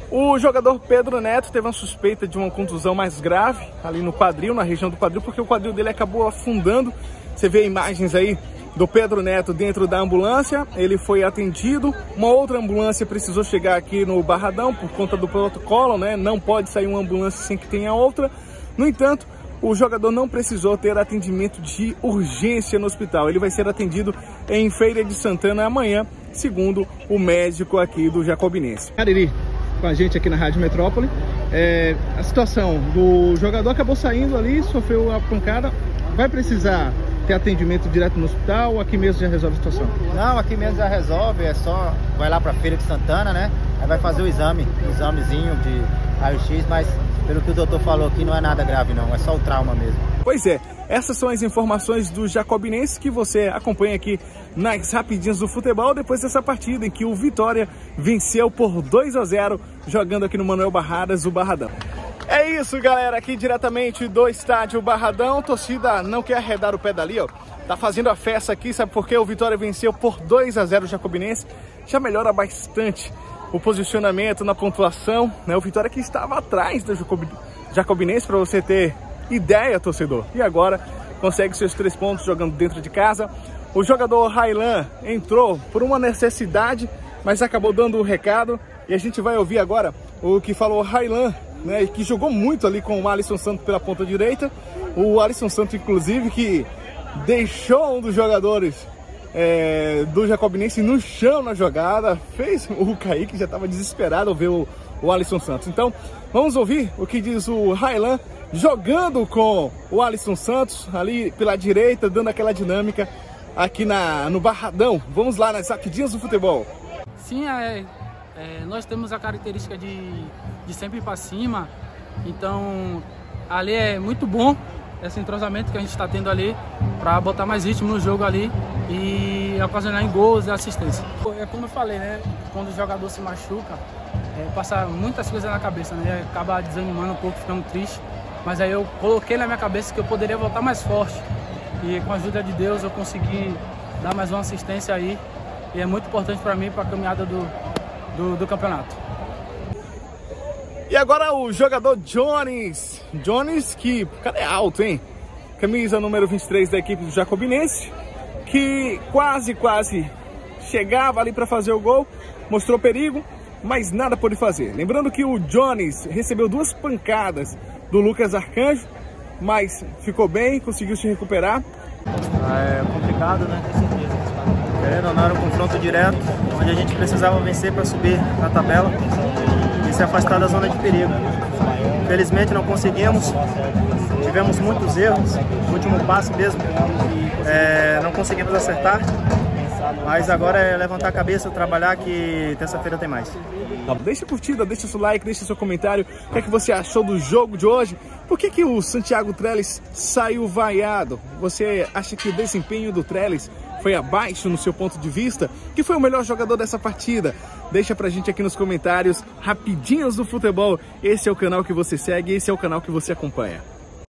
O jogador Pedro Neto teve uma suspeita de uma contusão mais grave ali no quadril, na região do quadril, porque o quadril dele acabou afundando. Você vê imagens aí do Pedro Neto dentro da ambulância, ele foi atendido. Uma outra ambulância precisou chegar aqui no Barradão por conta do protocolo, né? Não pode sair uma ambulância sem que tenha outra. No entanto, o jogador não precisou ter atendimento de urgência no hospital. Ele vai ser atendido em Feira de Santana amanhã, segundo o médico aqui do Jacobinense. Cariri, com a gente aqui na Rádio Metrópole. A situação do jogador acabou saindo ali, sofreu a pancada. Vai precisar ter atendimento direto no hospital ou aqui mesmo já resolve a situação? Não, aqui mesmo já resolve, é só vai lá para Feira de Santana, né? Aí vai fazer o examezinho de raio-x, mas pelo que o doutor falou aqui não é nada grave não, é só o trauma mesmo. Pois é, essas são as informações do Jacobinense que você acompanha aqui nas Rapidinhas do Futebol, depois dessa partida em que o Vitória venceu por 2-0, jogando aqui no Manuel Barradas, o Barradão. É isso, galera, aqui diretamente do estádio Barradão. Torcida não quer arredar o pé dali, ó. Tá fazendo a festa aqui, sabe por quê? O Vitória venceu por 2-0 o Jacobinense. Já melhora bastante o posicionamento na pontuação, né? O Vitória que estava atrás do Jacobinense, para você ter ideia, torcedor. E agora consegue seus 3 pontos jogando dentro de casa. O jogador Railan entrou por uma necessidade, mas acabou dando o recado. E a gente vai ouvir agora o que falou Railan, né, que jogou muito ali com o Alisson Santos pela ponta direita. O Alisson Santos, inclusive, que deixou um dos jogadores do Jacobinense no chão na jogada. Fez o Kaique, já estava desesperado ao ver o Alisson Santos. Então, vamos ouvir o que diz o Railan, jogando com o Alisson Santos ali pela direita, dando aquela dinâmica aqui no Barradão. Vamos lá nas Rapidinhas do Futebol. Sim, nós temos a característica de sempre ir para cima, então ali é muito bom esse entrosamento que a gente está tendo ali para botar mais ritmo no jogo ali e ocasionar em gols e assistência. É como eu falei, né? Quando o jogador se machuca, passa muitas coisas na cabeça, né? Acaba desanimando um pouco, ficando triste, mas aí eu coloquei na minha cabeça que eu poderia voltar mais forte e com a ajuda de Deus eu consegui dar mais uma assistência aí e é muito importante para mim, para a caminhada do campeonato. E agora o jogador Jones, que, cara, é alto, hein? Camisa número 23 da equipe do Jacobinense, que quase chegava ali para fazer o gol, mostrou perigo, mas nada pôde fazer. Lembrando que o Jones recebeu 2 pancadas do Lucas Arcanjo, mas ficou bem, conseguiu se recuperar. É complicado, né? Querendo ou não, era um confronto direto, onde a gente precisava vencer para subir na tabela e se afastar da zona de perigo. Infelizmente não conseguimos, tivemos muitos erros, no último passe mesmo, não conseguimos acertar, mas agora é levantar a cabeça, trabalhar, que terça-feira tem mais. Deixa a curtida, deixa seu like, deixa seu comentário, o que é que você achou do jogo de hoje? Por que o Santiago Trellis saiu vaiado? Você acha que o desempenho do Trellis foi abaixo no seu ponto de vista? Que foi o melhor jogador dessa partida? Deixa pra gente aqui nos comentários. Rapidinhas do Futebol, esse é o canal que você segue, esse é o canal que você acompanha.